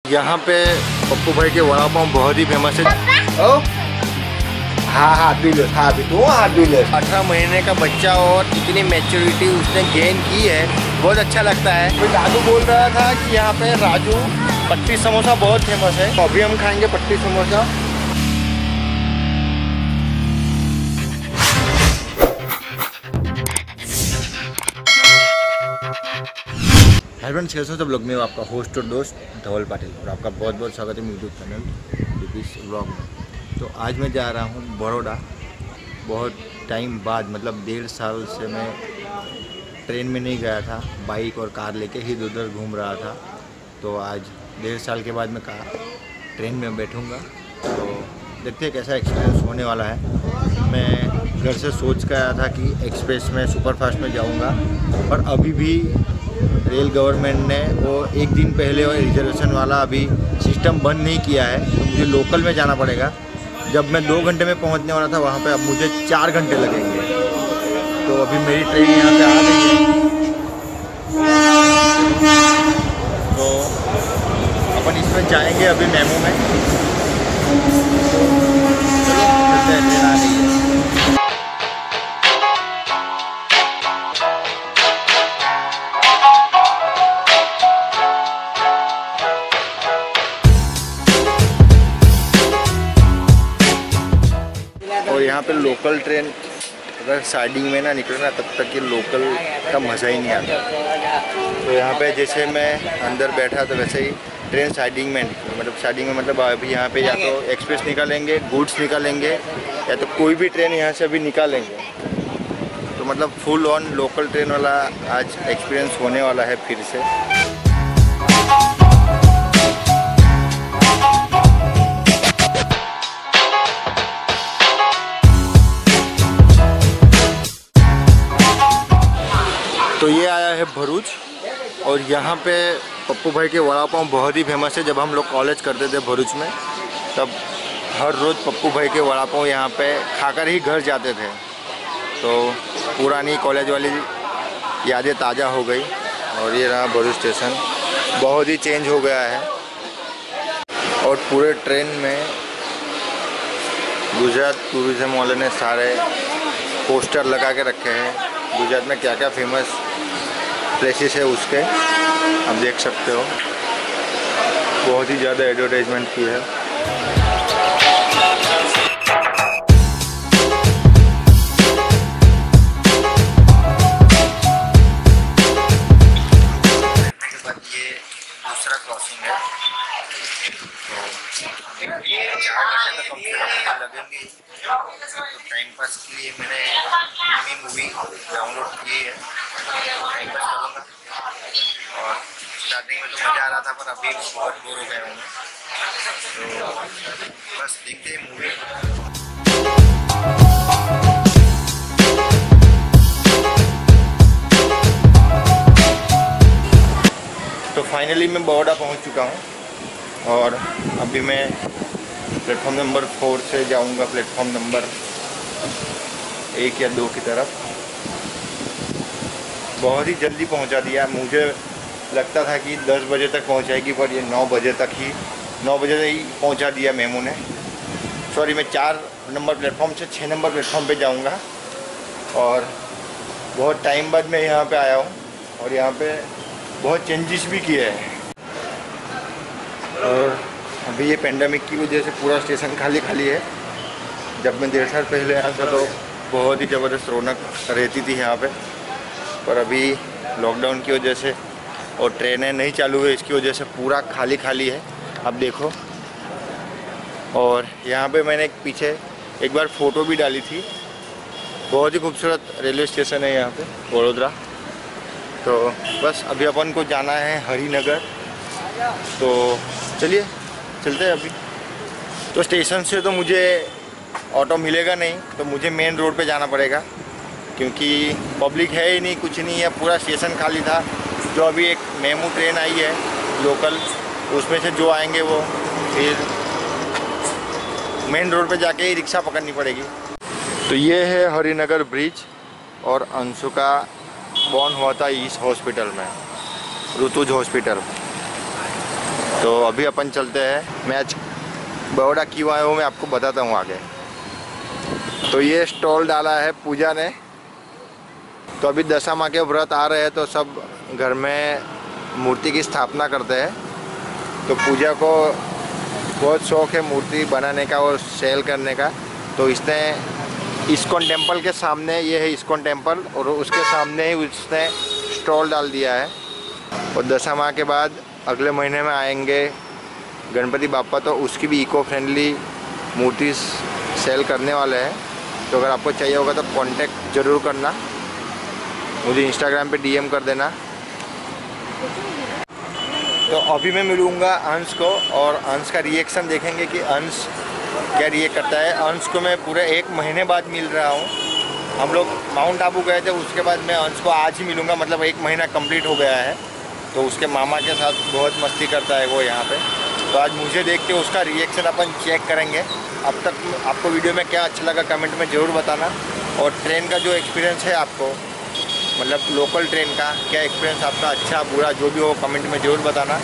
यहाँ पे पप्पू भाई के वड़ा पाव बहुत ही फेमस है। हाँ हाथ भी लो, हाथ भी दो, हाथ भी लो। 18 महीने का बच्चा और इतनी मैच्योरिटी उसने गेन की है, बहुत अच्छा लगता है। कोई राजू बोल रहा था कि यहाँ पे राजू पट्टी समोसा बहुत फेमस है, तो अभी हम खाएंगे पट्टी समोसा। हाय फ्रेंड्स, कैसे हो सब लोग। मैं आपका होस्ट और दोस्त धवल पाटिल और आपका बहुत बहुत स्वागत है यूट्यूब चैनल इस व्लॉग में। तो आज मैं जा रहा हूँ बड़ौदा। बहुत टाइम बाद, मतलब 1.5 साल से मैं ट्रेन में नहीं गया था, बाइक और कार लेके ही उधर घूम रहा था। तो आज 1.5 साल के बाद मैं ट्रेन में बैठूँगा, तो देखते हैं कैसा एक्सपीरियंस होने वाला है। मैं घर से सोच कर आया था कि एक्सप्रेस में सुपरफास्ट में जाऊँगा, पर अभी भी रेल गवर्नमेंट ने वो एक दिन पहले और रिजर्वेशन वाला अभी सिस्टम बंद नहीं किया है, तो मुझे लोकल में जाना पड़ेगा। जब मैं 2 घंटे में पहुंचने वाला था वहाँ पे, अब मुझे 4 घंटे लगेंगे। तो अभी मेरी ट्रेन यहाँ पे आ गई है, तो अपन इसमें जाएंगे अभी मेमो में। ट्रेन आ गई है। और यहाँ पे लोकल ट्रेन अगर साइडिंग में ना निकले ना, तब तक ये लोकल का मज़ा ही नहीं आता। तो यहाँ पे जैसे मैं अंदर बैठा तो वैसे ही ट्रेन साइडिंग में निकली, मतलब साइडिंग में मतलब अभी यहाँ पे या तो एक्सप्रेस निकालेंगे, गुड्स निकालेंगे, या तो कोई भी ट्रेन यहाँ से अभी निकालेंगे। तो मतलब फुल ऑन लोकल ट्रेन वाला आज एक्सपीरियंस होने वाला है फिर से। तो ये आया है भरूच, और यहाँ पे पप्पू भाई के वड़ा पाव बहुत ही फेमस है। जब हम लोग कॉलेज करते थे भरूच में, तब हर रोज़ पप्पू भाई के वड़ा पाव यहाँ पे खाकर ही घर जाते थे। तो पुरानी कॉलेज वाली यादें ताज़ा हो गई। और ये रहा भरूच स्टेशन, बहुत ही चेंज हो गया है। और पूरे ट्रेन में गुजरात टूरिज़्म वाले ने सारे पोस्टर लगा के रखे हैं, गुजरात में क्या क्या फेमस प्लेसेस है उसके, आप देख सकते हो। बहुत ही ज़्यादा एडवर्टाइजमेंट की है। ये दूसरा क्रॉसिंग है, तो 4 घंटे तक कम से कम लगेंगे। तो टाइम पास के लिए मैंने मूवी डाउनलोड की है, टाइम पास करूँगा। और स्टार्टिंग में तो मज़ा आ रहा था, पर अभी बहुत बोर हो गया हूँ मैं। तो बस देखते हैं मूवी। तो फाइनली मैं बड़ौदा पहुँच चुका हूँ, और अभी मैं प्लेटफॉर्म नंबर 4 से जाऊंगा प्लेटफॉर्म नंबर 1 या 2 की तरफ। बहुत ही जल्दी पहुंचा दिया। मुझे लगता था कि 10 बजे तक पहुंचाएगी, पर ये 9 बजे ही पहुंचा दिया मेमो ने। सॉरी, मैं 4 नंबर प्लेटफॉर्म से 6 नंबर प्लेटफॉर्म पे जाऊंगा। और बहुत टाइम बाद मैं यहाँ पे आया हूँ, और यहाँ पे बहुत चेंजेस भी किए हैं। और अभी ये पेंडेमिक की वजह से पूरा स्टेशन खाली खाली है। जब मैं 1.5 साल पहले आया था तो बहुत ही ज़बरदस्त रौनक रहती थी यहाँ पे, पर अभी लॉकडाउन की वजह से और ट्रेनें नहीं चालू हुई, इसकी वजह से पूरा खाली खाली है। अब देखो, और यहाँ पे मैंने पीछे एक बार फ़ोटो भी डाली थी। बहुत ही खूबसूरत रेलवे स्टेशन है यहाँ पे बड़ौदा। तो बस अभी अपन को जाना है हरिनगर, तो चलिए चलते हैं अभी। तो स्टेशन से तो मुझे ऑटो मिलेगा नहीं, तो मुझे मेन रोड पे जाना पड़ेगा, क्योंकि पब्लिक है ही नहीं, कुछ नहीं है, पूरा स्टेशन खाली था। जो अभी एक मेमू ट्रेन आई है लोकल, उसमें से जो आएंगे वो फिर मेन रोड पे जाके ही रिक्शा पकड़नी पड़ेगी। तो ये है हरिनगर ब्रिज, और अंशु का बॉर्न हुआ था इस हॉस्पिटल में, ऋतुज हॉस्पिटल। तो अभी अपन चलते हैं। मैं आज बड़ौदा क्यों आया हूँ मैं आपको बताता हूँ आगे। तो ये स्टॉल डाला है पूजा ने। तो अभी दशा माँ के व्रत आ रहे हैं तो सब घर में मूर्ति की स्थापना करते हैं। तो पूजा को बहुत शौक़ है मूर्ति बनाने का और सेल करने का। तो इसने इस्कॉन टेम्पल के सामने, ये है इस्कॉन टेम्पल, और उसके सामने ही उसने स्टॉल डाल दिया है। और दशा माह के बाद अगले महीने में आएंगे गणपति बापा, तो उसकी भी इको फ्रेंडली मूर्ति सेल करने वाले हैं। तो अगर आपको चाहिए होगा तो कांटेक्ट ज़रूर करना, मुझे इंस्टाग्राम पे डीएम कर देना। तो अभी मैं मिलूँगा अंश को और अंश का रिएक्शन देखेंगे कि अंश क्या रिएक्ट करता है। अंश को मैं पूरे 1 महीने बाद मिल रहा हूँ। हम लोग माउंट आबू गए थे, उसके बाद मैं अंश को आज ही मिलूँगा, मतलब 1 महीना कंप्लीट हो गया है। तो उसके मामा के साथ बहुत मस्ती करता है वो यहाँ पे। तो आज मुझे देख के उसका रिएक्शन अपन चेक करेंगे। अब तक आपको वीडियो में क्या अच्छा लगा कमेंट में ज़रूर बताना। और ट्रेन का जो एक्सपीरियंस है आपको, मतलब लोकल ट्रेन का क्या एक्सपीरियंस आपका, अच्छा बुरा जो भी हो कमेंट में ज़रूर बताना।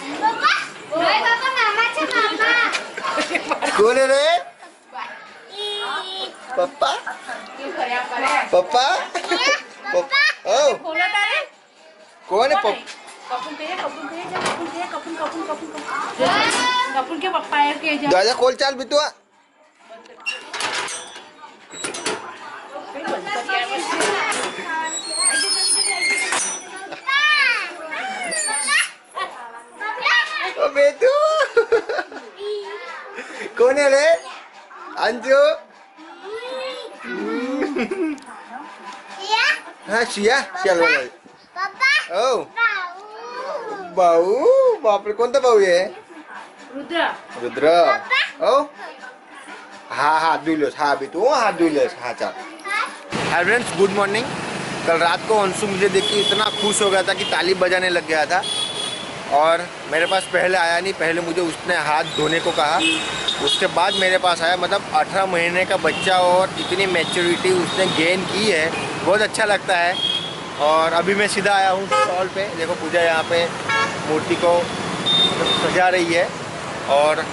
कौन है रे? पप्पा? पप्पा? ओ कौन है पप्पा? दादा खोल चाल बिटुआ। ओ बेटू कौन है रे? अंजू? हाँ सिया सिया बोला। ओ बाऊ, बाप रे, कोणता भाऊ आहे? रुद्र। ओ हाँ हाथ धुलस, हाँ अभी तू हाथ धुलस, हाँ चल। Hi friends, good morning. कल रात को अंशु मुझे देख के इतना खुश हो गया था कि ताली बजाने लग गया था। और मेरे पास पहले आया नहीं, पहले मुझे उसने हाथ धोने को कहा, उसके बाद मेरे पास आया। मतलब 18 महीने का बच्चा और इतनी मैच्योरिटी उसने गेन की है, बहुत अच्छा लगता है। और अभी मैं सीधा आया हूँ स्टॉल पे। देखो पूजा यहाँ पे मूर्ति को सजा रही है और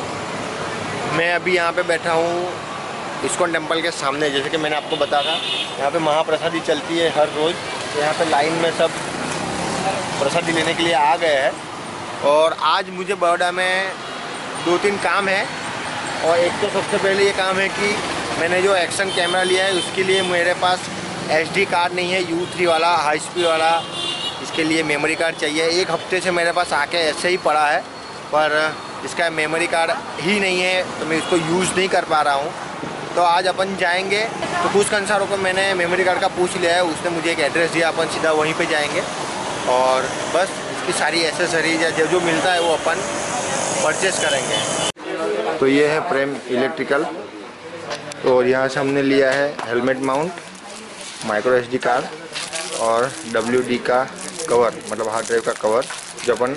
मैं अभी यहाँ पे बैठा हूँ इस्कॉन टेम्पल के सामने। जैसे कि मैंने आपको बताया, यहाँ पे महाप्रसादी चलती है हर रोज़। तो यहाँ पे लाइन में सब प्रसादी लेने के लिए आ गए हैं। और आज मुझे बड़ौदा में 2-3 काम है। और एक तो सबसे पहले ये काम है कि मैंने जो एक्शन कैमरा लिया है उसके लिए मेरे पास SD कार्ड नहीं है, U3 वाला हाई स्पीड वाला। इसके लिए मेमोरी कार्ड चाहिए। 1 हफ्ते से मेरे पास आके ऐसे ही पड़ा है, पर इसका मेमोरी कार्ड ही नहीं है, तो मैं इसको यूज़ नहीं कर पा रहा हूँ। तो आज अपन जाएंगे। तो कुछ कंसारों को मैंने मेमोरी कार्ड का पूछ लिया है, उसने मुझे एक एड्रेस दिया, अपन सीधा वहीं पे जाएंगे और बस इसकी सारी एसेसरीज या जो मिलता है वो अपन परचेस करेंगे। तो ये है प्रेम इलेक्ट्रिकल। तो यहाँ से हमने लिया है helmet mount, micro SD card और WD का कवर, मतलब हार्ड ड्राइव का कवर, जो अपन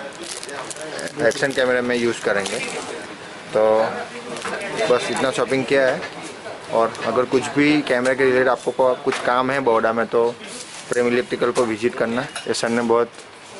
एक्शन कैमरे में यूज़ करेंगे। तो बस इतना शॉपिंग किया है। और अगर कुछ भी कैमरे के रिलेटेड आपको कुछ काम है बड़ौदा में तो प्रेम इलेक्ट्रिकल को विजिट करना। ये सर ने बहुत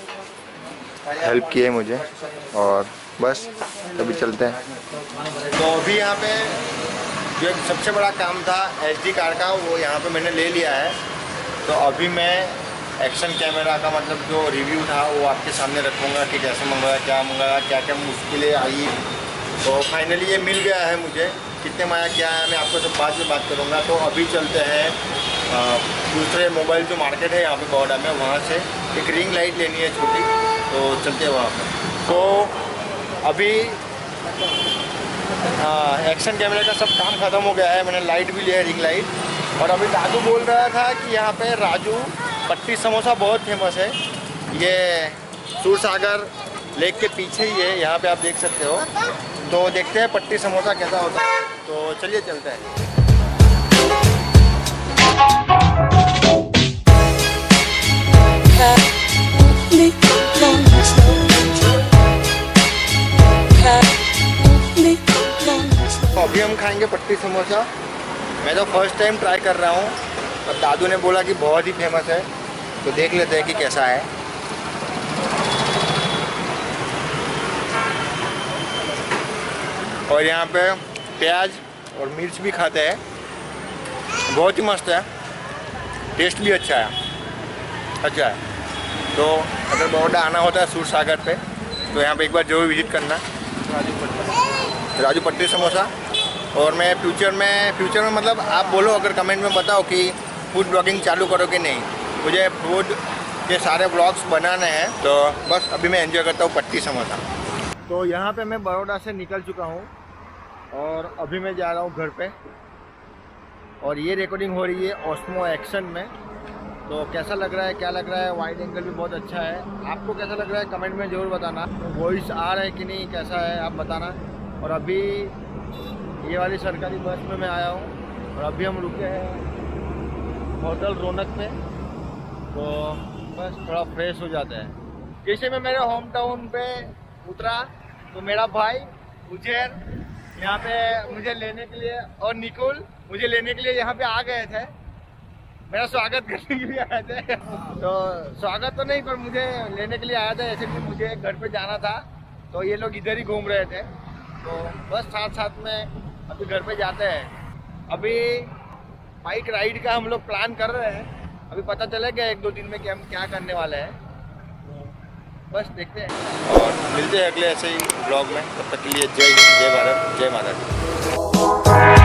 हेल्प की है मुझे। और बस अभी चलते हैं। तो अभी यहाँ पे जो एक सबसे बड़ा काम था SD कार्ड का, वो यहाँ पे मैंने ले लिया है। तो अभी मैं एक्शन कैमरा का मतलब जो रिव्यू था वो आपके सामने रखूँगा कि कैसे मंगाया, क्या क्या मुश्किलें आई। तो फाइनली ये मिल गया है मुझे। कितने में आया क्या है मैं आपको सब बाद में बात करूँगा। तो अभी चलते हैं दूसरे मोबाइल जो मार्केट है यहाँ पे बड़ौदा में, वहाँ से एक रिंग लाइट लेनी है छोटी। तो चलते हैं वहाँ पर। तो अभी एक्शन कैमरे का सब काम ख़त्म हो गया है। मैंने लाइट भी लिया है, रिंग लाइट। और अभी दादू बोल रहा था कि यहाँ पे राजू पट्टी समोसा बहुत फेमस है। ये सूरसागर लेक के पीछे ही है, यहाँ पे आप देख सकते हो। तो देखते हैं पट्टी समोसा कैसा होता है। तो चलिए चलते हैं। अभी हम खाएंगे पट्टी समोसा। मैं तो फर्स्ट टाइम ट्राई कर रहा हूँ, और दादू ने बोला कि बहुत ही फेमस है। तो देख लेते हैं कि कैसा है। और यहाँ पे प्याज और मिर्च भी खाते हैं। बहुत ही मस्त है, टेस्ट भी अच्छा है। तो अगर बड़ौदा आना होता है सूर सागर पे तो यहाँ पे एक बार जरूर विजिट करना। राजू पट्टी समोसा। और मैं फ्यूचर में मतलब आप बोलो, अगर कमेंट में बताओ कि फूड ब्लॉगिंग चालू करो कि नहीं। मुझे फूड के सारे ब्लॉग्स बनाने हैं, तो बस अभी मैं एंजॉय करता हूँ पट्टी समोसा। तो यहाँ पे मैं बड़ौदा से निकल चुका हूँ और अभी मैं जा रहा हूँ घर पे। और ये रिकॉर्डिंग हो रही है ऑस्मो एक्शन में। तो कैसा लग रहा है, क्या लग रहा है, वाइड एंगल भी बहुत अच्छा है। आपको कैसा लग रहा है कमेंट में ज़रूर बताना। वॉइस आ रहा है कि नहीं, कैसा है आप बताना। और अभी ये वाली सरकारी बस में मैं आया हूँ और अभी हम रुके हैं होटल रौनक पे। तो बस थोड़ा फ्रेश हो जाते हैं। जैसे मैं मेरे होम टाउन पे उतरा तो मेरा भाई उजैर यहाँ पे मुझे लेने के लिए और निकुल मुझे लेने के लिए यहाँ पे आ गए थे। मेरा स्वागत करने के लिए आए थे। तो स्वागत तो नहीं, पर मुझे लेने के लिए आया था। ऐसे भी मुझे घर पे जाना था, तो ये लोग इधर ही घूम रहे थे। तो बस साथ में अभी घर पे जाते हैं। अभी बाइक राइड का हम लोग प्लान कर रहे हैं। अभी पता चलेगा 1-2 दिन में कि हम क्या करने वाले हैं। तो बस देखते हैं और मिलते हैं अगले ऐसे ही ब्लॉग में। तब तक के लिए जय हिंद, जय भारत, जय माता दी।